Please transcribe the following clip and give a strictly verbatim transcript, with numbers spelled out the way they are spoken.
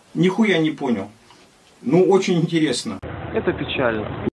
Нихуя не понял. Ну, очень интересно. Это печально.